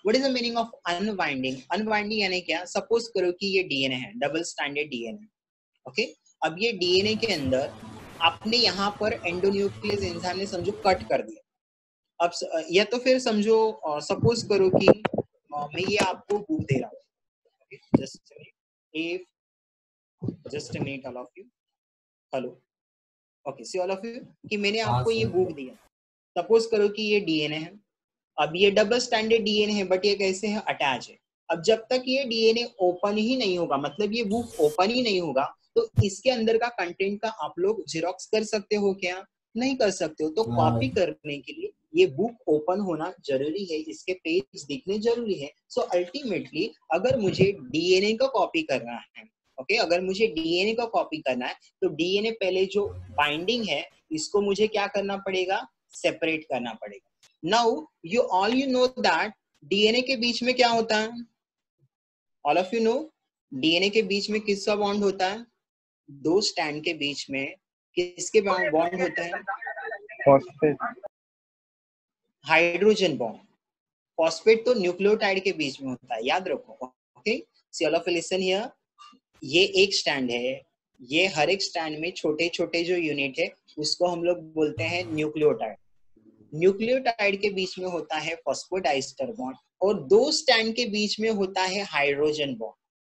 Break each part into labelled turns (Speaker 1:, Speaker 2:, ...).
Speaker 1: What is the meaning of unwinding? Unwinding यानी क्या? Suppose करो कि ये डीएनए है, डबल स्टैंडर्ड डीएनए, ओके। अब ये डीएनए के अंदर आपने यहाँ पर एंडोन्यूक्लियस एंजाइम ने समझो कट कर दिया। अब या तो फिर समझो सपोज करो कि मैं ये आपको बुक दे रहा हूँ, just a minute all of you, hello, okay, see all of you, कि मैंने आपको ये बुक दिया। सपोज करो कि ये डीएनए है, अब ये डबल स्टैंडर्ड डीएनए है, बट ये कैसे है? अटैच है। अब जब तक ये डीएनए ओपन ही नहीं होगा, मतलब ये बुक ओपन ही नहीं होगा, तो इसके अंदर का कंटेंट का आप लोग जेरोक्स कर सकते हो क्या? नहीं कर सकते हो। तो कॉपी करने के लिए ये बुक ओपन होना जरूरी है, इसके पेज दिखने जरूरी है। सो अल्टीमेटली अगर मुझे डीएनए का कॉपी करना है, ओके, अगर मुझे डीएनए का कॉपी करना है, तो डीएनए पहले जो बाइंडिंग है इसको मुझे क्या करना पड़ेगा? सेपरेट करना पड़ेगा। Now you all you know that DNA के बीच में क्या होता है? All of you know DNA के बीच में किसका बॉन्ड होता है? दो स्टैंड के बीच में किसके बॉन्ड होता है?
Speaker 2: Phosphate,
Speaker 1: hydrogen bond. फॉस्फेट तो न्यूक्लियोटाइड के बीच में होता है, याद रखो, okay. See all of you listen here, ये एक स्टैंड है, ये हर एक स्टैंड में छोटे छोटे जो यूनिट है उसको हम लोग बोलते हैं न्यूक्लियोटाइड। न्यूक्लियोटाइड के बीच में होता है फॉस्फोडाइस्टर बॉन्ड, और दो स्टैंड के बीच में होता है हाइड्रोजन बॉन्ड।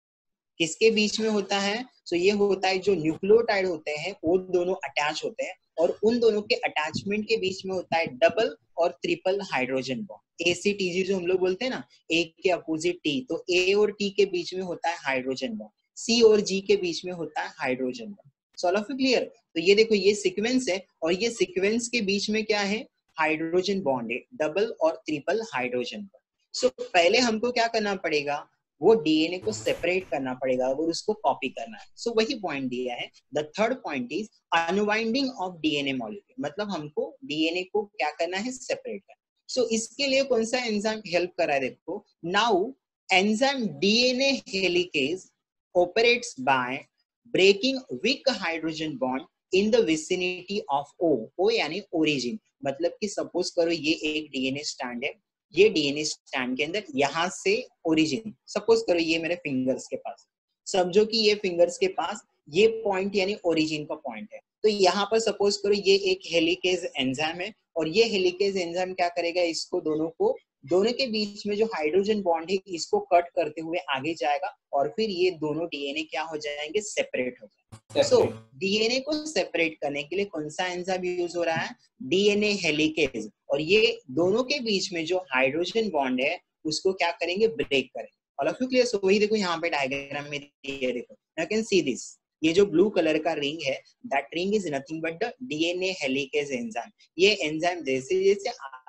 Speaker 1: किसके बीच में होता है? तो ये होता है जो न्यूक्लियोटाइड होते हैं वो दोनों अटैच होते हैं, और उन दोनों के अटैचमेंट के बीच में होता है डबल और ट्रिपल हाइड्रोजन बॉन्ड। ACTG जो हम लोग बोलते हैं ना, ए के अपोजिट टी, तो ए और टी के बीच में होता है हाइड्रोजन बॉन्ड, सी और जी के बीच में होता है hydrogen bond. So all of you clear? तो ये देखो, ये सीक्वेंस है, और ये सीक्वेंस के बीच में क्या है? हाइड्रोजन बॉन्ड है, डबल और ट्रिपल हाइड्रोजन बॉन्ड। सो पहले हमको क्या करना पड़ेगा? वो डीएनए को सेपरेट करना पड़ेगा और उसको कॉपी करना है। सो वही पॉइंट दिया है। The third point is unwinding of DNA molecule, मतलब हमको डीएनए को क्या करना है? सेपरेट करना। सो इसके लिए कौन सा एंजाइम हेल्प कर रहा है? देखो, now enzyme DNA helicase operates by breaking weak hydrogen bond in the vicinity of O यानी ओरिजिन। मतलब कि सपोज करो ये एक डीएनए स्टैंड है, ये डीएनए स्टैंड के अंदर यहाँ से ओरिजिन, सपोज करो ये मेरे फिंगर्स के पास, समझो कि ये फिंगर्स के पास ये पॉइंट यानी ओरिजिन का पॉइंट है। तो यहाँ पर सपोज करो ये एक हेलिकेज एंजाइम है, और ये हेलिकेज एंजाइम क्या करेगा? इसको दोनों के बीच में जो हाइड्रोजन बॉन्ड है इसको कट करते हुए आगे जाएगा, और फिर ये दोनों डीएनए क्या हो जाएंगे? सेपरेट हो जाएंगे। सो डीएनए को सेपरेट करने के लिए कौन सा एंजाइम यूज हो रहा है? DNA helicase. और ये दोनों के बीच में जो हाइड्रोजन बॉन्ड है उसको क्या करेंगे? ब्रेक करेंगे। All of you clear? So वही देखो यहाँ पे डायग्राम में देखो, यू कैन सी दिस, ये जो ब्लू कलर का रिंग है, that ring is nothing but the DNA helicase enzyme. ये एंजाइम जैसे जैसे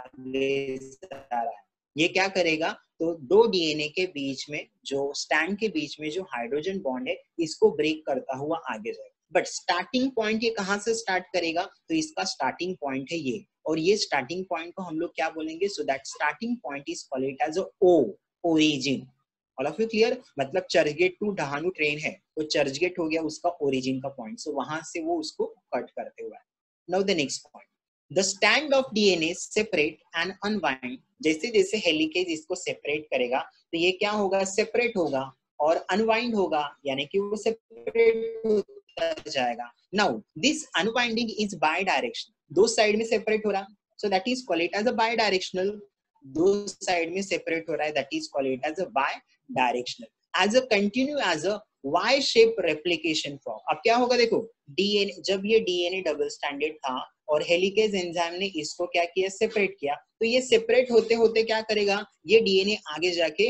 Speaker 1: आगे जा रहा है, ये क्या करेगा? तो दो डीएनए के बीच में जो स्टैंड के बीच में जो हाइड्रोजन बॉन्ड है इसको ब्रेक करता हुआ आगे जाएगा। बट स्टार्टिंग पॉइंट ये कहाँ से स्टार्ट करेगा? तो इसका स्टार्टिंग पॉइंट है ये, और ये स्टार्टिंग पॉइंट को हम लोग क्या बोलेंगे? So that starting point is called it as O, origin. All of you clear? मतलब चर्चगेट टू डहानू ट्रेन है, तो चर्चगेट हो गया उसका ओरिजिन का पॉइंट, सो वहां से वो उसको कट करते हुए। Now the next point, the stand of DNA separate and unwind. जैसे जैसे हेलिकेज इसको सेपरेट करेगा तो ये क्या होगा? सेपरेट होगा और अनवाइंड होगा, यानी कि वो सेपरेट होता जाएगा। Now this unwinding is bidirection, दो साइड में सेपरेट हो रहा, so that is called it as a bidirectional. दो साइड में सेपरेट हो रहा है, that is called it as a bidirectional. As a continue as a Y shape replication form. अब क्या होगा? देखो, डीएनए, जब ये डीएनए डबल स्टैंडर्ड था और हेलिकेज एंजाइम ने इसको क्या किया? सेपरेट किया, तो ये सेपरेट होते होते क्या करेगा? ये डीएनए आगे जाके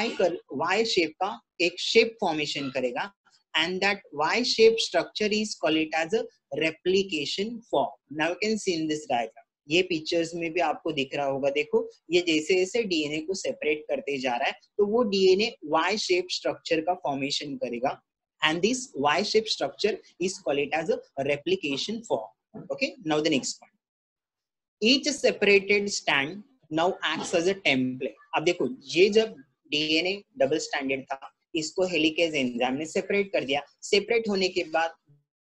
Speaker 1: वाई शेप का एक शेप फॉर्मेशन करेगा, and that Y-shaped structure is called it as a replication form. Now you can see in this diagram. ये पिक्चर्स में भी आपको दिख रहा होगा, देखो ये जैसे जैसे डीएनए को सेपरेट करते जा रहा है तो वो डीएनए वाई शेप स्ट्रक्चर का फॉर्मेशन करेगा, and this Y shape structure is called it as a replication form. Okay, now the next point, each separated stand now acts as a template. अब देखो, ये जब डीएनए डबल स्टैंडर्ड था, इसको helicase enzyme ने separate कर दिया, separate होने के बाद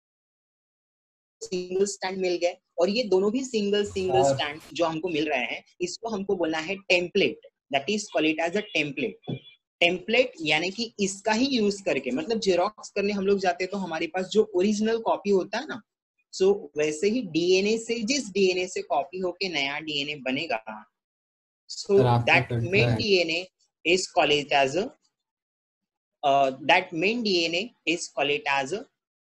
Speaker 1: सिंगल स्टैंड मिल गए, और ये दोनों भी सिंगल स्टैंड जो हमको मिल रहे हैं इसको हमको बोलना है template. That is call it as a template. Template यानी कि इसका ही यूज करके, मतलब जेरोक्स करने हम लोग जाते हैं तो हमारे पास जो ओरिजिनल कॉपी होता है ना, सो वैसे ही डीएनए से, जिस डीएनए से कॉपी होके नया डीएनए बनेगा, सो
Speaker 2: सर आपका
Speaker 1: दैट
Speaker 2: कट रहा
Speaker 1: मेन
Speaker 2: है।
Speaker 1: DNA is call it as that main DNA is called it as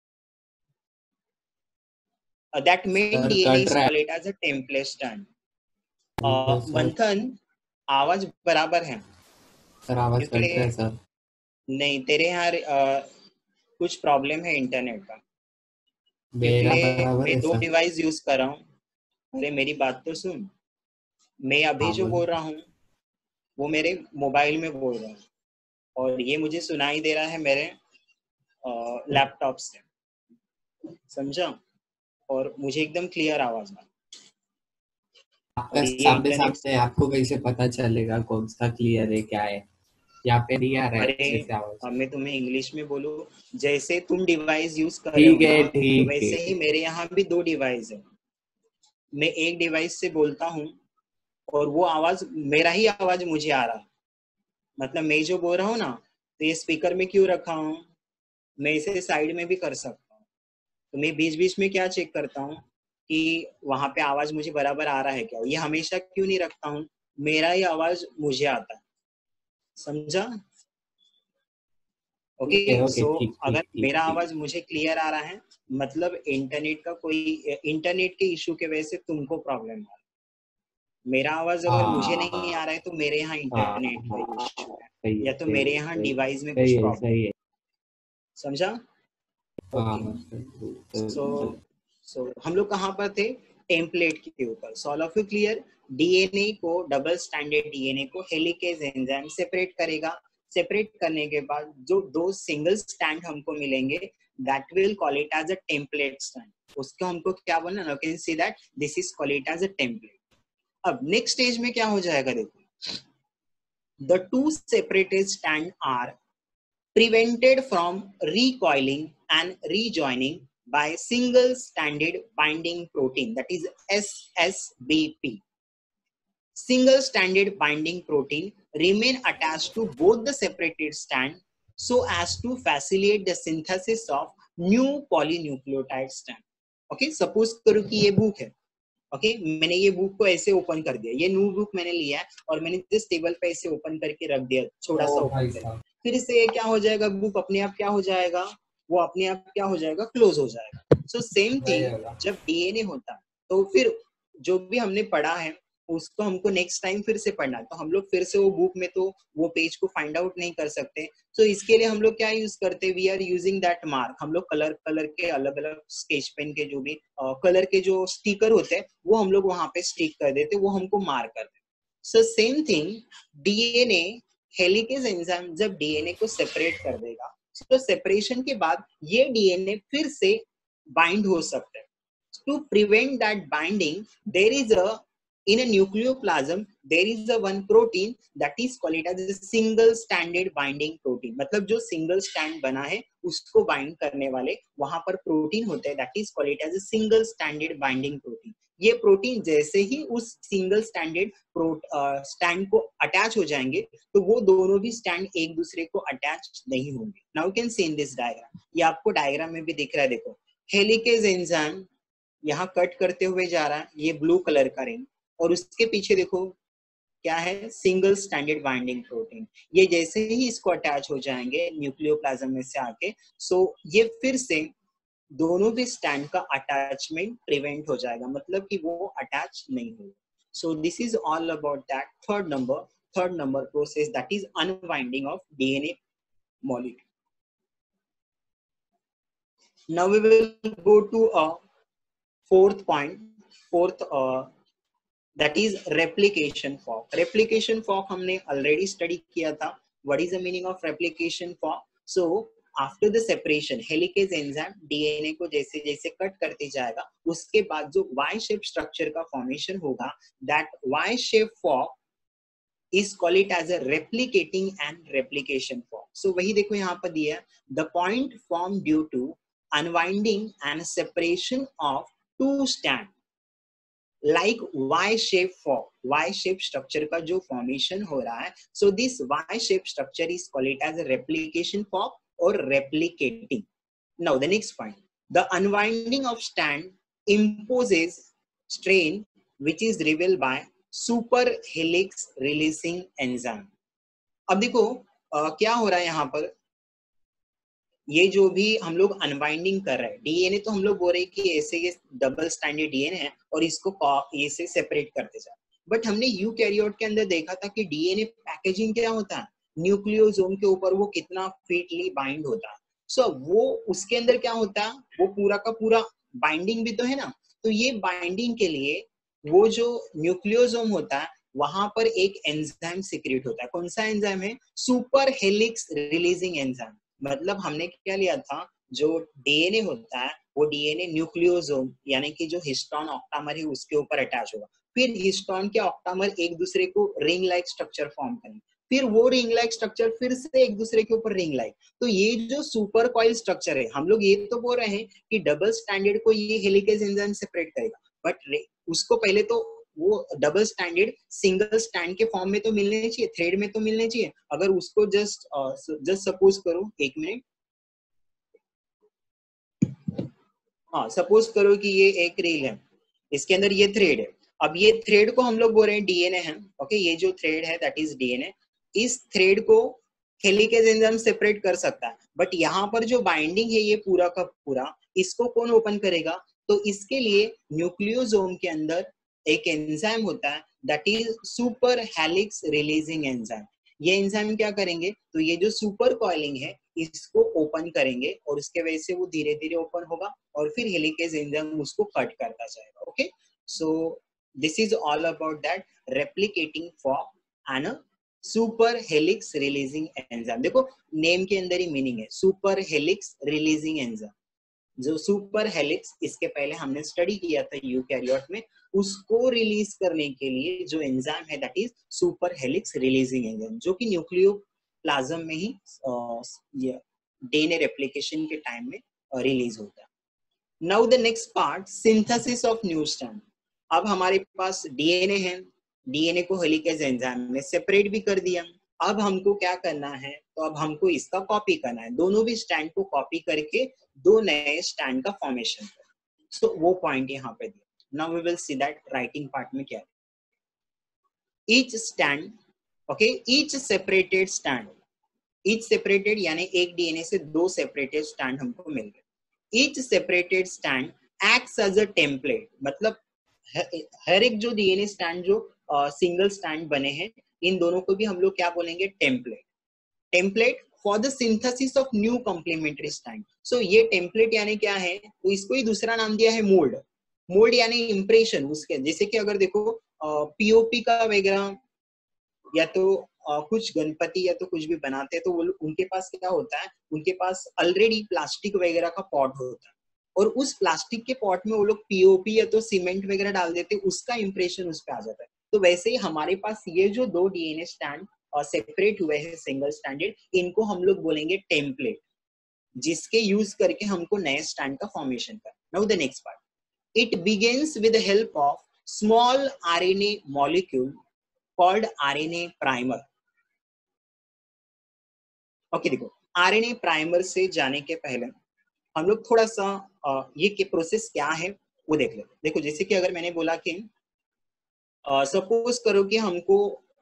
Speaker 1: that main
Speaker 2: sir
Speaker 1: DNA
Speaker 2: cut
Speaker 1: is
Speaker 2: रहा है।
Speaker 1: called it as a template strand.
Speaker 2: Hello sir.
Speaker 1: Manthan, आवाज बराबर है
Speaker 2: sir आवाज
Speaker 1: क्योंकि
Speaker 2: कट रहा है सर।
Speaker 1: नहीं, तेरे यहाँ कुछ प्रॉब्लम है इंटरनेट का,
Speaker 2: मेरा
Speaker 1: क्योंकि
Speaker 2: बराबर
Speaker 1: मैं
Speaker 2: है
Speaker 1: दो
Speaker 2: सर।
Speaker 1: डिवाइस यूज कर रहा हूँ। अरे मेरी बात तो सुन, मैं अभी
Speaker 2: हाँ
Speaker 1: जो
Speaker 2: बोलो।
Speaker 1: बोल रहा हूँ वो मेरे मोबाइल में बोल रहा हूँ, और ये मुझे सुनाई दे रहा है मेरे लैपटॉप से, समझा? और मुझे एकदम क्लियर आवाज आ,
Speaker 2: आपका
Speaker 1: और ये
Speaker 2: सामने
Speaker 1: इंटरनेट से।
Speaker 2: सामने आपको कैसे पता चलेगा कौन सा क्लियर है क्या है? यहाँ पे नहीं आ रहा है
Speaker 1: अरे
Speaker 2: अच्छे से आवाज।
Speaker 1: अब मैं तुम्हें इंग्लिश में बोलूँ, जैसे तुम डिवाइस यूज कर रहे हो
Speaker 2: ठीक
Speaker 1: ना,
Speaker 2: है
Speaker 1: तो
Speaker 2: ठीक
Speaker 1: वैसे ही
Speaker 2: है।
Speaker 1: मेरे यहाँ भी दो डिवाइस है। मैं एक डिवाइस से बोलता हूँ और वो आवाज, मेरा ही आवाज मुझे आ रहा है, मतलब मैं जो बोल रहा हूँ ना, तो ये स्पीकर में क्यों रखा हूँ, मैं इसे साइड में भी कर सकता हूँ। तो मैं बीच बीच में क्या चेक करता हूँ कि वहां पे आवाज मुझे बराबर आ रहा है क्या, ये हमेशा क्यों नहीं रखता हूँ, मेरा ही आवाज मुझे आता है, समझा? ओके,
Speaker 2: ओके
Speaker 1: सो
Speaker 2: ठीक ठीक
Speaker 1: अगर
Speaker 2: ठीक
Speaker 1: मेरा
Speaker 2: ठीक।
Speaker 1: आवाज मुझे क्लियर आ रहा है, मतलब इंटरनेट का कोई, इंटरनेट के इशू के वजह से तुमको प्रॉब्लम आ रहा है। मेरा आवाज अगर मुझे नहीं आ
Speaker 2: हाँ
Speaker 1: रहा है तो मेरे यहाँ
Speaker 2: हाँ
Speaker 1: इंटरनेट का
Speaker 2: हाँ।
Speaker 1: इशू है,
Speaker 2: सही है
Speaker 1: या तो
Speaker 2: सही
Speaker 1: मेरे
Speaker 2: है
Speaker 1: यहाँ
Speaker 2: सही
Speaker 1: डिवाइस में कुछ
Speaker 2: सही है
Speaker 1: प्रॉब्लम,
Speaker 2: सही है।
Speaker 1: समझा?
Speaker 2: हाँ
Speaker 1: ओके,
Speaker 2: हाँ सही
Speaker 1: सो
Speaker 2: सही।
Speaker 1: सो हम लोग कहाँ पर थे? टेम्पलेट के ऊपर। So all of you clear? DNA को, डबल स्टैंडर्ड डीएनए को हेलिकेज एंजाइम सेपरेट करेगा। सेपरेट करने के बाद जो दो सिंगल स्टैंड हमको मिलेंगे, that will call it as a template stand. उसको हमको क्या बोलना, you can see that this is call it as a template. अब नेक्स्ट स्टेज में क्या हो जाएगा, देखो, the two separated stand are prevented from recoiling and rejoining by single stranded binding protein, that is SSBP. Single stranded binding protein remain attached to both the separated strand so as to facilitate the synthesis of new polynucleotide strand. Okay, suppose करो कि ये book है, okay, मैंने ये book को ऐसे open कर दिया, ये न्यू बुक मैंने लिया है और मैंने जिस टेबल पे ऐसे ओपन करके रख दिया, थोड़ा सा
Speaker 2: ओ
Speaker 1: ओपन
Speaker 2: भाई
Speaker 1: करके,
Speaker 2: साहब।
Speaker 1: फिर इससे क्या हो जाएगा, बुक अपने आप क्या हो जाएगा, वो अपने आप क्या हो जाएगा, क्लोज हो जाएगा। सो सेम
Speaker 2: वही
Speaker 1: थिंग,
Speaker 2: होगा।
Speaker 1: जब डीएनए होता है तो फिर जो भी हमने पढ़ा है उसको हमको नेक्स्ट टाइम फिर से पढ़ना है, तो हम लोग फिर से वो बुक में तो वो पेज को फाइंड आउट नहीं कर सकते। तो इसके लिए हम लोग क्या यूज करते हैं, we are using that mark. हम लोग कलर कलर के अलग अलग स्केच पेन के जो भी कलर के जो स्टिकर होते हैं वो हम लोग वहां पे स्टिक कर देते, वो हमको मार्क कर देते। So same thing, DNA helicase enzyme जब डीएनए को सेपरेट कर देगा, तो सेपरेशन के बाद ये डीएनए फिर से बाइंड हो सकते हैं। To prevent that binding, there is a, in a nucleoplasm there is a one protein that is called as a single stranded binding protein। मतलब जो सिंगल स्टैंड बना है उसको बाइंड करने वाले वहां पर प्रोटीन होते हैं, that is called as a single stranded binding protein। ये प्रोटीन जैसे ही उस सिंगल स्टैंडर्ड स्टैंड को अटैच हो जाएंगे, तो वो दोनों भी स्टैंड एक दूसरे को अटैच नहीं होंगे। Now you can see in this diagram, ये आपको डायग्राम में भी दिख रहा है, देखो, हेलिकेज एंजाइम यहाँ कट करते हुए जा रहा है, ये ब्लू कलर का रिंग, और उसके पीछे देखो क्या है, सिंगल स्टैंडर्ड बाइंडिंग प्रोटीन। ये जैसे ही इसको अटैच हो जाएंगे न्यूक्लियोप्लाज्म में से आके, सो ये फिर से दोनों भी स्टैंड का अटैचमेंट प्रिवेंट हो जाएगा, मतलब कि वो अटैच नहीं होगा। So this is all about that third number process, that is unwinding of DNA molecule. Now we will go to a fourth point, fourth that is replication fork। replication fork हमने already study किया था। what is the meaning of replication fork? so after the separation, helicase enzyme DNA को जैसे जैसे cut करते जाएगा, उसके बाद जो Y shape structure का formation होगा, that Y shape fork is called it as a replicating and replication fork। so वही देखो यहाँ पर दिया है, the point formed due to unwinding and separation of two strands like Y shape structure का जो फॉर्मेशन हो रहा है, so this Y shape structure is called it as replication form और replicating. Now the next point, the unwinding of stand imposes strain which is revealed by super helix releasing enzyme. अब देखो क्या हो रहा है यहाँ पर, ये जो भी हम लोग अनवाइंडिंग कर रहे हैं डीएनए, तो हम लोग बोल रहे हैं कि ऐसे ये डबल स्टैंडर्ड डीएनए है और इसको ये से सेपरेट करते जा. बट हमने यूकैरियोट के अंदर देखा था कि डीएनए पैकेजिंग क्या होता है, न्यूक्लियोसोम के ऊपर वो कितना फिटली बाइंड होता है. सो वो उसके अंदर क्या होता है, वो पूरा का पूरा बाइंडिंग भी तो है ना. तो ये बाइंडिंग के लिए वो जो न्यूक्लियोसोम होता है वहां पर एक एंजाइम सिक्रेट होता है. कौन सा एंजाइम है, सुपर हेलिक्स रिलीजिंग एंजाइम. मतलब हमने क्या लिया था, जो डीएनए होता है वो डीएनए न्यूक्लियोसोम यानी कि जो हिस्टोन ऑक्टामर है उसके ऊपर अटैच होगा. फिर हिस्टोन के ऑक्टामर एक दूसरे को रिंग लाइक स्ट्रक्चर फॉर्म करेंगे, फिर वो रिंग लाइक स्ट्रक्चर फिर से एक दूसरे के ऊपर रिंग लाइक. तो ये जो सुपर कॉइल स्ट्रक्चर है, हम लोग ये तो बोल रहे हैं कि डबल स्टैंडर्ड को ये हेलिकेज एंजाइम सेपरेट करेगा, बट उसको पहले तो वो डबल स्टैंडर्ड सिंगल स्टैंड के फॉर्म में तो मिलने चाहिए, थ्रेड में तो मिलने चाहिए. अगर उसको जस्ट सपोज करो, एक मिनट, हाँ सपोज करो कि ये एक रील है, इसके अंदर ये थ्रेड है. अब ये थ्रेड को हम लोग बोल रहे हैं डीएनए है. ओके, ये जो थ्रेड है दैट इज डीएनए. इस थ्रेड को हेलिकेज एंजाइम सेपरेट कर सकता है, बट यहाँ पर जो बाइंडिंग है ये पूरा का पूरा इसको कौन ओपन करेगा, तो इसके लिए न्यूक्लियोसोम के अंदर एक एंजाइम होता है that is super helix releasing enzyme. ये एंजाइम क्या करेंगे, तो ये जो सुपर कॉइलिंग है इसको ओपन करेंगे और उसके वजह से वो धीरे धीरे ओपन होगा और फिर हेलिकेज एंजाइम उसको कट करता जाएगा. Okay, so this is all about that replicating form and super helix releasing enzyme. देखो नेम के अंदर ही मीनिंग है, सुपर हेलिक्स रिलीजिंग एंजाइम. जो सुपर हेलिक्स इसके पहले हमने स्टडी किया था यूकैरियोट में, उसको रिलीज करने के लिए जो एंजाइम है that is super helix releasing enzyme, जो कि न्यूक्लियोप्लाज्म में ही डीएनए रेप्लिकेशन के टाइम में रिलीज होता है. Now the next part, synthesis of new strand. अब हमारे पास डीएनए है, डीएनए को हेलिकेज एंजाइम ने सेपरेट भी कर दिया. अब हमको क्या करना है, तो अब हमको इसका कॉपी करना है, दोनों भी स्टैंड को कॉपी करके दो नए स्टैंड का फॉर्मेशन करना. सो वो पॉइंट यहाँ पे दिया. Now we will see that writing part में क्या है. Each stand, okay, each separated stand, each separated यानी एक डीएनए से दो सेपरेटेड स्टैंड हमको मिल गए. Each separated stand acts as a template. मतलब हर एक जो डीएनए स्टैंड जो सिंगल स्टैंड बने हैं, इन दोनों को भी हम लोग क्या बोलेंगे, template. Template for the synthesis of new complementary stand. So ये टेम्पलेट यानी क्या है, तो इसको ही दूसरा नाम दिया है मोल्ड. मोल्ड यानी इंप्रेशन उसके, जैसे कि अगर देखो पीओपी का वगैरह या तो कुछ गणपति या तो कुछ भी बनाते हैं, तो वो उनके पास क्या होता है, उनके पास ऑलरेडी प्लास्टिक वगैरह का पॉट होता है और उस प्लास्टिक के पॉट में वो लोग पीओपी या तो सीमेंट वगैरह डाल देते, उसका इंप्रेशन उस पर आ जाता है. तो वैसे ही हमारे पास ये जो दो डीएनए स्टैंड सेपरेट हुए हैं सिंगल स्टैंडर्ड, इनको हम लोग बोलेंगे टेम्पलेट, जिसके यूज करके हमको नए स्टैंड का फॉर्मेशन करना. Now the next part, it begins with the help of small RNA molecule called RNA primer. Okay, देखो आरएनए प्राइमर से जाने के पहले हम लोग थोड़ा सा ये प्रोसेस क्या है वो देख लेते. देखो जैसे कि अगर मैंने बोला कि सपोज करो कि हमको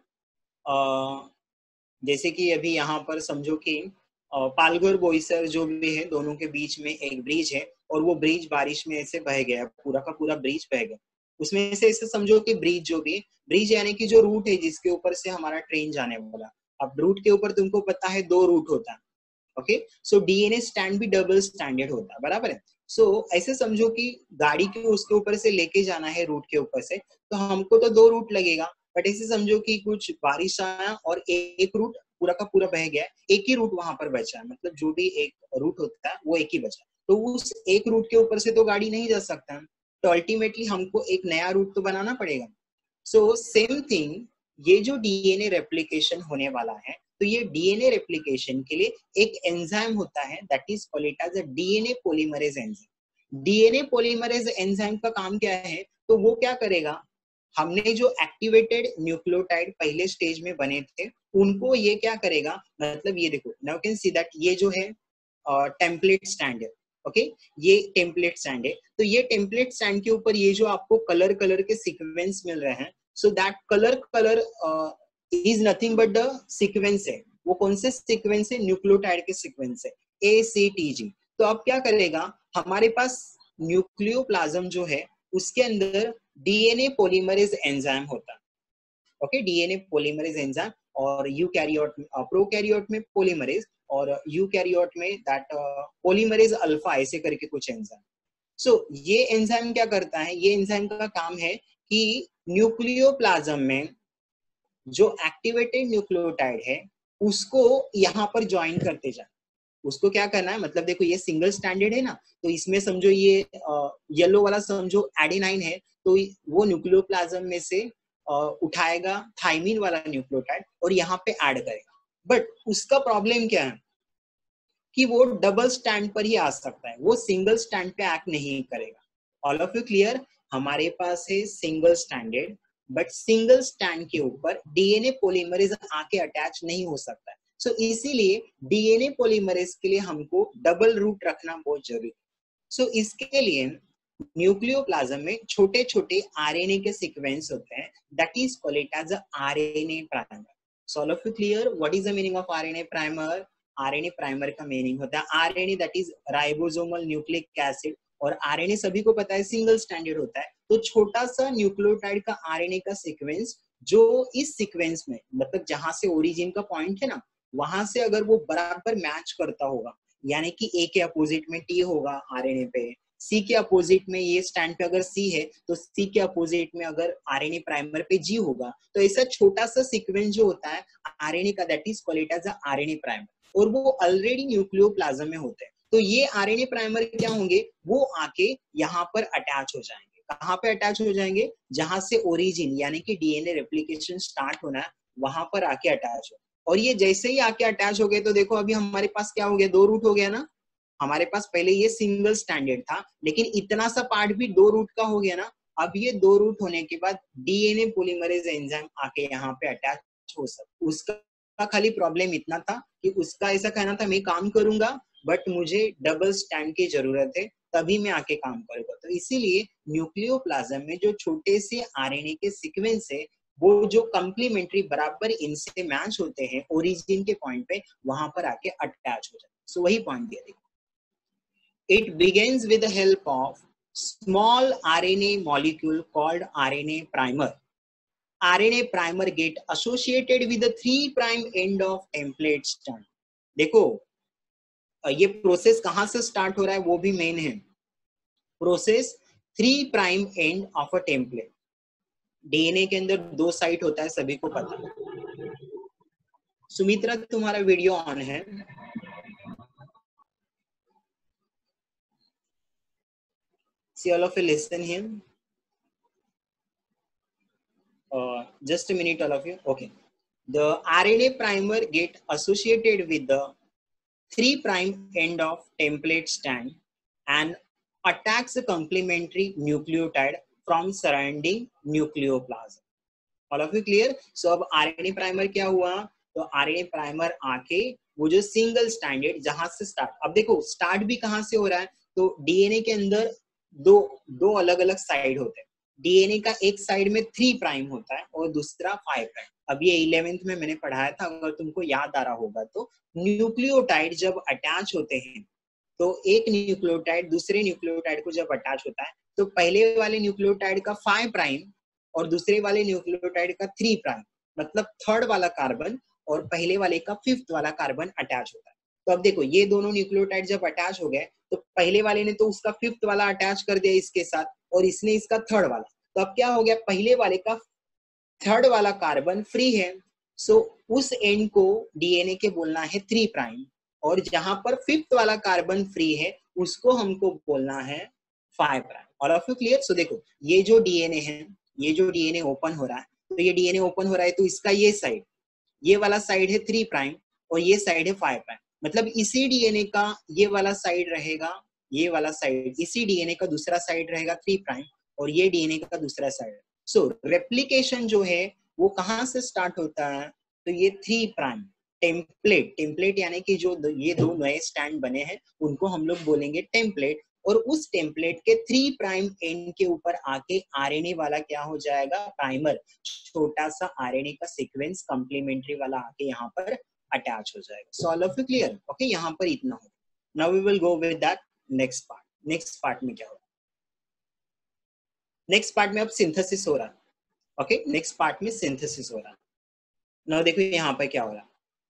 Speaker 1: जैसे कि अभी यहाँ पर समझो कि पालघर बोईसर जो भी है, दोनों के बीच में एक ब्रिज है और वो ब्रिज बारिश में ऐसे बह गया, पूरा का पूरा ब्रिज बह गया. उसमें से ऐसे समझो कि ब्रिज जो भी, ब्रिज यानी कि जो रूट है जिसके ऊपर से हमारा ट्रेन जाने वाला. अब रूट के ऊपर तुमको पता है दो रूट होता है. ओके, सो डीएनए स्टैंड भी डबल स्टैंडर्ड होता है, बराबर है. सो ऐसे समझो कि गाड़ी को उसके ऊपर से लेके जाना है रूट के ऊपर से, तो हमको तो दो रूट लगेगा. बट ऐसे समझो कि कुछ बारिश आया और एक रूट पूरा का पूरा बह गया, एक ही रूट वहां पर बचा, मतलब जो भी एक रूट होता है वो एक ही बचा. तो उस एक रूट के ऊपर से तो गाड़ी नहीं जा सकता, तो अल्टीमेटली हमको एक नया रूट तो बनाना पड़ेगा. सो सेम थिंग, ये जो डीएनए रेप्लिकेशन होने वाला है, तो ये डीएनए रेप्लिकेशन के लिए एक एंजाइम होता है that is called as a DNA polymerase enzyme. DNA polymerase enzyme का काम क्या है, तो वो क्या करेगा, हमने जो एक्टिवेटेड न्यूक्लियोटाइड पहले स्टेज में बने थे उनको ये क्या करेगा, मतलब ये देखो, नाउ कैन सी दैट ये जो है टेम्पलेट स्टैंड है, ओके, ये टेम्पलेट स्टैंड है। तो ये टेम्पलेट स्टैंड के ऊपर ये जो आपको कलर कलर के सीक्वेंस मिल रहे हैं, so that colour is nothing but the sequence है। वो कौन से सीक्वेंस है, न्यूक्लियोटाइड के सीक्वेंस है, ACTG। तो अब क्या करेगा, हमारे पास न्यूक्लियोप्लाज्म जो है उसके अंदर डीएनए पॉलीमरेज एंजाइम होता है, ओके, डीएनए पॉलीमरेज एंजाइम, और यूकैरियोट प्रोकैरियोट में पॉलीमरेज, और यूकैरियोट में दैट पॉलीमरेज अल्फा ऐसे करके कुछ एंजाइम। सो ये एंजाइम क्या करता है, ये एंजाइम का काम है कि न्यूक्लियोप्लाज्म में जो एक्टिवेटेड न्यूक्लियोटाइड है उसको यहाँ पर ज्वाइन करते जाए। उसको क्या करना है, मतलब देखो ये सिंगल स्टैंडर्ड है ना, तो इसमें समझो ये येलो वाला समझो एडेनाइन है, तो वो न्यूक्लियोप्लाज्म में से उठाएगा थाइमिन वाला न्यूक्लियोटाइड और यहाँ पे ऐड करेगा। बट उसका प्रॉब्लम क्या है कि वो डबल स्टैंड पर ही आ सकता है, वो सिंगल स्टैंड पे एक्ट नहीं करेगा। ऑल ऑफ यू क्लियर, हमारे पास है single standard, but single stand के ऊपर डीएनए पॉलीमरेज आके अटैच नहीं हो सकता है। सो इसीलिए डीएनए पॉलीमरेज के लिए हमको डबल रूट रखना बहुत जरूरी है। सो इसके लिए न्यूक्लियोप्लाज्म में छोटे छोटे आरएनए के सीक्वेंस होते हैं, that is called it as RNA primer. So all of you clear, what is the meaning of RNA primer? RNA primer का मीनिंग होता है RNA that is ribosomal nucleic acid, और आरएनए सभी को पता है सिंगल स्टैंडर्ड होता है। तो छोटा सा न्यूक्लियोटाइड का आरएनए का सीक्वेंस जो इस सीक्वेंस में, मतलब जहां से ओरिजिन का पॉइंट है ना, वहां से अगर वो बराबर मैच करता होगा, यानी कि ए के अपोजिट में टी होगा आरएनए पे, सी के अपोजिट में ये स्टैंड पे अगर सी है तो सी के अपोजिट में अगर आरएनए प्राइमर पे जी होगा, तो ऐसा छोटा सा सीक्वेंस जो होता है आरएनए का, that is called as RNA primer, और वो ऑलरेडी न्यूक्लियोप्लाज्म में होते हैं। तो ये आरएनए प्राइमर क्या होंगे, वो आके यहाँ पर अटैच हो जाएंगे। कहाँ पे अटैच हो जाएंगे, जहां से ओरिजिन यानी कि डीएनए रेप्लिकेशन स्टार्ट होना है वहां पर आके अटैच हो। और ये जैसे ही आके अटैच हो गए तो देखो अभी हमारे पास क्या हो गया, दो रूट हो गया ना। हमारे पास पहले ये सिंगल स्टैंडर्ड था, लेकिन इतना सा पार्ट भी दो रूट का हो गया ना। अब ये दो रूट होने के बाद डीएनए पॉलीमरेज एंजाइम आके यहाँ पे अटैच हो सकता। उसका खाली प्रॉब्लम इतना था कि उसका ऐसा कहना था मैं काम करूंगा बट मुझे डबल स्टैंड की जरूरत है, तभी मैं आके काम करूंगा। तो इसीलिए न्यूक्लियोप्लाज्म में जो छोटे से आरएनए के सीक्वेंस है वो जो कंप्लीमेंट्री बराबर इनसे मैच होते हैं ओरिजिन के पॉइंट पे, वहां पर आके अटैच हो जाते हैं। सो वही पॉइंट दिया देखो, it begins with the help of small RNA molecule called RNA primer. RNA primer get associated with the 3' end of template strand. देखो ये प्रोसेस कहां से स्टार्ट हो रहा है वो भी मेन है। Process 3' end of a template. DNA के अंदर दो साइट होता है, सभी को पता है। सुमित्रा तुम्हारा वीडियो ऑन है? See all of you listen him. Just a minute, all of you. Okay. The RNA primer get associated with the 3' end of template strand and attacks the complementary nucleotide from surrounding nucleoplasm. All of you clear? So अब RNA primer क्या हुआ, तो RNA primer आके वो जो single standard जहां से start, अब देखो स्टार्ट भी कहां से हो रहा है, तो डीएनए के अंदर दो अलग अलग साइड होते हैं। डीएनए का एक साइड में 3' होता है और दूसरा 5'। अब ये 11th में मैंने पढ़ाया था, अगर तुमको याद आ रहा होगा तो। न्यूक्लियोटाइड जब अटैच होते हैं तो एक न्यूक्लियोटाइड दूसरे न्यूक्लियोटाइड को जब अटैच होता है तो पहले वाले न्यूक्लियोटाइड का 5' और दूसरे वाले न्यूक्लियोटाइड का 3', मतलब थर्ड वाला कार्बन और पहले वाले का 5th वाला कार्बन अटैच होता है। तो अब देखो ये दोनों न्यूक्लियोटाइड जब अटैच हो गए तो पहले वाले ने तो उसका 5th वाला अटैच कर दिया इसके साथ और इसने इसका 3rd वाला। तो अब क्या हो गया, पहले वाले का 3rd वाला कार्बन फ्री है, सो उस एंड को डीएनए के बोलना है 3', और जहां पर 5th वाला कार्बन फ्री है उसको हमको बोलना है 5'। All of you clear? So देखो ये जो डीएनए है, ये जो डीएनए ओपन हो रहा है, तो ये डीएनए ओपन हो रहा है तो इसका ये साइड, ये वाला साइड है 3' और ये साइड है 5'। मतलब इसी डीएनए का ये वाला साइड रहेगा, ये वाला साइड इसी डीएनए का दूसरा साइड रहेगा 3', और ये डीएनए का दूसरा साइड है। सो रेप्लिकेशन जो है वो कहाँ से स्टार्ट होता है, तो ये 3 प्राइम टेम्पलेट यानी कि जो ये दो नए स्टैंड बने हैं उनको हम लोग बोलेंगे टेम्पलेट, और उस टेम्पलेट के 3 प्राइम एंड के ऊपर आके आरएनए वाला क्या हो जाएगा, प्राइमर, छोटा सा आरएनए का सीक्वेंस कॉम्प्लीमेंट्री वाला आके यहाँ पर अटैच हो जाएगा। So all of you clear? Okay, यहाँ पर इतना हो। Now we will go with that next part. Next part में क्या होगा, नेक्स्ट पार्ट में अब सिंथेसिस हो रहा है। ओके, नेक्स्ट पार्ट में सिंथेसिस हो रहा है। नाउ देखो यहाँ पर क्या हो रहा है,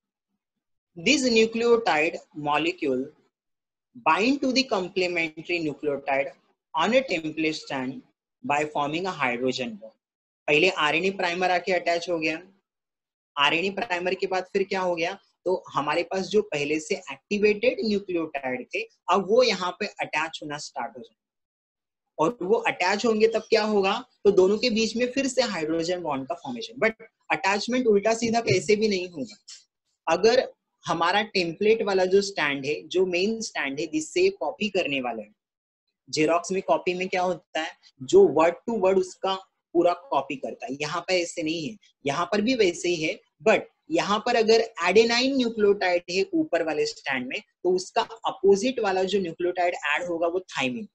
Speaker 1: this nucleotide molecule bind to the complementary nucleotide on a template strand by forming a hydrogen bond। पहले आरएनए प्राइमर आके अटैच हो गया, आरएनए प्राइमर के बाद फिर क्या हो गया, तो हमारे पास जो पहले से एक्टिवेटेड न्यूक्लियोटाइड थे अब वो यहाँ पे अटैच होना स्टार्ट हो जाए, और वो अटैच होंगे तब क्या होगा, तो दोनों के बीच में फिर से हाइड्रोजन बॉन्ड का फॉर्मेशन। बट अटैचमेंट उल्टा सीधा कैसे भी नहीं होगा। अगर हमारा टेम्पलेट वाला जो स्टैंड है, जो मेन स्टैंड है जिससे कॉपी करने वाला है, जेरोक्स में कॉपी में क्या होता है, जो वर्ड टू वर्ड उसका पूरा कॉपी करता है, यहाँ पर ऐसे नहीं है, यहाँ पर भी वैसे ही है, बट यहाँ पर अगर एडेनाइन न्यूक्लियोटाइड है ऊपर वाले स्टैंड में, तो उसका अपोजिट वाला जो न्यूक्लियोटाइड ऐड होगा वो थाइमिन।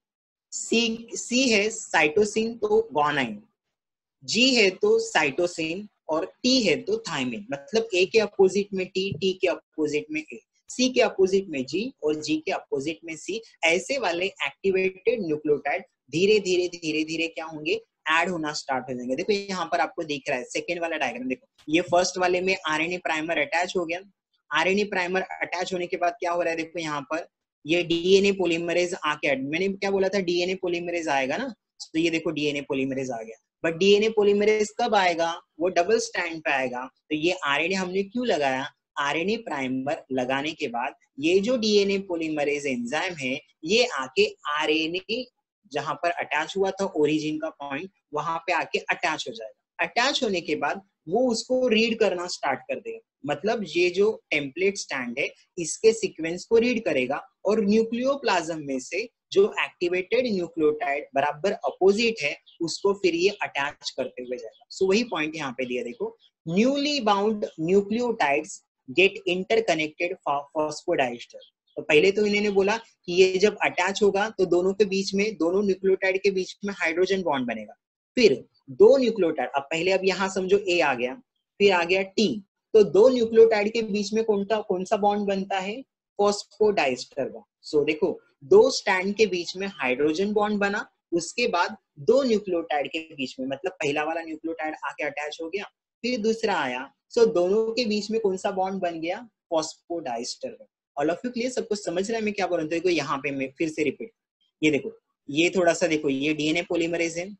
Speaker 1: सी है साइटोसिन तो गुआनाइन, जी है तो साइटोसिन, और टी है तो थाइमिन। मतलब ए के अपोजिट में टी, टी के अपोजिट में ए, सी के अपोजिट में जी, और जी के अपोजिट में सी। ऐसे वाले एक्टिवेटेड न्यूक्लियोटाइड धीरे धीरे धीरे धीरे क्या होंगे, ऐड होना स्टार्ट हो जाएंगे। देखो यहाँ पर आपको दिख रहा है सेकेंड वाला डायग्राम, देखो ये फर्स्ट वाले में आरएनए प्राइमर अटैच हो गया, आरएनए प्राइमर अटैच होने के बाद क्या हो रहा है, देखो यहाँ पर ये डीएनए पॉलीमरेज आके, मैंने क्या बोला था डीएनए पॉलीमरेज आएगा ना, तो ये देखो डीएनए पॉलीमरेज आ गया। बट डीएनए पॉलीमरेज कब आएगा, वो डबल स्टैंड पे आएगा। तो ये आरएनए हमने क्यों लगाया, आरएनए प्राइमर लगाने के बाद ये जो डीएनए पॉलीमरेज एंजाइम है ये आके आरएनए जहां पर अटैच हुआ था ओरिजिन का पॉइंट, वहां पे आके अटैच हो जाएगा। अटैच होने के बाद वो उसको रीड करना स्टार्ट कर देगा, मतलब ये जो टेम्पलेट स्टैंड है इसके सीक्वेंस को रीड करेगा, और न्यूक्लियोप्लाज्म में से जो एक्टिवेटेड न्यूक्लियोटाइड बराबर अपोजिट है उसको फिर ये अटैच करते हुए जाएगा। सो वही पॉइंट यहाँ पे दिया, देखो newly bound nucleotides get interconnected phosphodiester. तो पहले तो इन्होंने बोला कि ये जब अटैच होगा तो दोनों के बीच में, दोनों न्यूक्लियोटाइड के बीच में हाइड्रोजन बॉन्ड बनेगा। फिर दो न्यूक्लियोटाइड, अब पहले अब यहाँ समझो ए आ गया, फिर आ गया टी, तो दो न्यूक्लियोटाइड के बीच में कौन सा बॉन्ड बनता है, फॉस्फोडाइस्टर बॉन्ड। सो देखो दो स्टैंड के बीच में हाइड्रोजन बॉन्ड बना, उसके बाद दो न्यूक्लियोटाइड के बीच में, मतलब पहला वाला न्यूक्लियोटाइड आके अटैच हो गया, फिर दूसरा आया, सो दोनों के बीच में कौन सा बॉन्ड बन गया, phosphodiester bond. All of you clear, सबको समझ रहा है मैं क्या बोल रहा हूँ। देखो यहाँ पे मैं फिर से रिपीट, ये देखो ये थोड़ा सा देखो, ये डीएनए पॉलीमरेज है,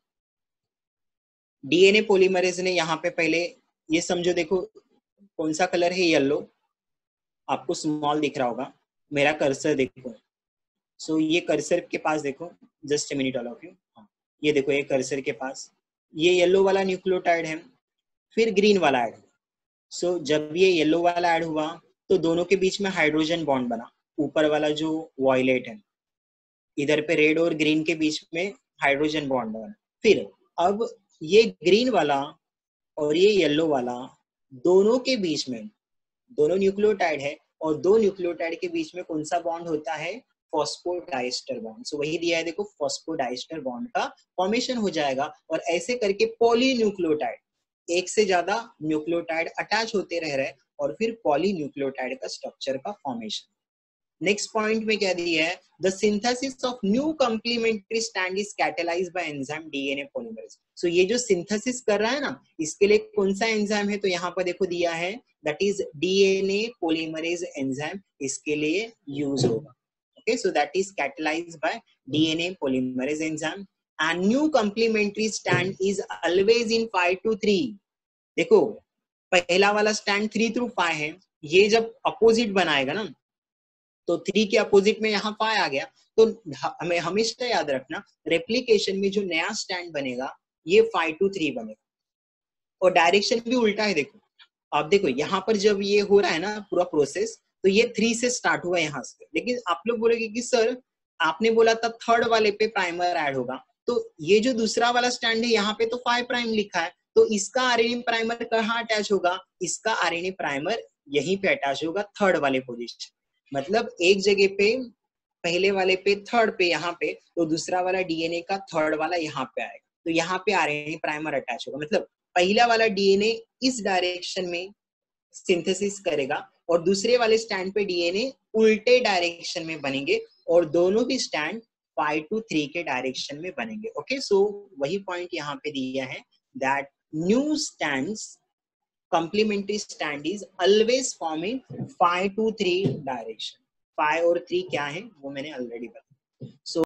Speaker 1: डीएनए पॉलीमरेज ने यहाँ पे पहले ये समझो, देखो कौन सा कलर है, येलो, आपको स्मॉल दिख रहा होगा, मेरा कर्सर देखो। सो ये कर्सर के पास देखो, just a minute all of you, ये देखो ये कर्सर के पास ये येलो वाला न्यूक्लियोटाइड है, फिर ग्रीन वाला ऐड। सो जब ये येलो वाला ऐड हुआ तो दोनों के बीच में हाइड्रोजन बॉन्ड बना, ऊपर वाला जो वॉयलेट है, इधर पे रेड और ग्रीन के बीच में हाइड्रोजन बॉन्ड बना। फिर अब ये ग्रीन वाला और ये येलो वाला दोनों के बीच में, दोनों न्यूक्लियोटाइड है, और दो न्यूक्लियोटाइड के बीच में कौन सा बॉन्ड होता है, फॉस्फोडाइस्टर बॉन्ड। सो वही दिया है देखो, फॉस्फोडाइस्टर बॉन्ड का फॉर्मेशन हो जाएगा, और ऐसे करके पॉलीन्यूक्लियोटाइड, एक से ज्यादा न्यूक्लियोटाइड अटैच होते रह रहे, और फिर पॉलीन्यूक्लियोटाइड का स्ट्रक्चर का फॉर्मेशन। नेक्स्ट पॉइंट में क्या दिया है, the synthesis of new complementary stand is catalysed by enzyme DNA polymerase. So ये जो सिंथेसिस कर रहा है ना, इसके लिए कौन सा एंजाइम है, तो यहाँ पर देखो दिया है, that is DNA polymerase enzyme, इसके लिए यूज होगा। Okay, so that is catalysed by DNA polymerase enzyme, and new complementary stand is always in 5 to 3। देखो पहला वाला स्टैंड 3 through 5 है, ये जब अपोजिट बनाएगा ना, तो 3 के अपोजिट में यहाँ 5 आ गया, तो हमें हमेशा याद रखना रेप्लिकेशन में जो नया स्टैंड बनेगा ये 5 to 3 बनेगा, और डायरेक्शन भी उल्टा है। देखो अब देखो यहाँ पर जब ये हो रहा है ना पूरा प्रोसेस, तो ये 3 से स्टार्ट हुआ यहाँ से, लेकिन आप लोग बोलेंगे कि सर आपने बोला था थर्ड वाले पे प्राइमर ऐड होगा, तो ये जो दूसरा वाला स्टैंड है यहाँ पे तो 5 प्राइम लिखा है, तो इसका आरएनए प्राइमर कहाँ अटैच होगा, इसका आरएनए प्राइमर यहीं पे अटैच होगा थर्ड वाले पोजीशन। मतलब एक जगह पे पहले वाले पे थर्ड पे यहाँ पे, तो दूसरा वाला डीएनए का थर्ड वाला यहाँ पे आएगा, तो यहाँ पे आरएनए प्राइमर अटैच होगा। मतलब पहला वाला डीएनए इस डायरेक्शन में सिंथेसिस करेगा और दूसरे वाले स्टैंड पे डीएनए उल्टे डायरेक्शन में बनेंगे और दोनों भी स्टैंड 5 to 3 के डायरेक्शन में बनेंगे। ओके, सो वही पॉइंट यहाँ पे दिया है that new stands complementary stand is always forming 5 to 3 direction। 5 और 3 क्या है वो मैंने ऑलरेडी बताया। सो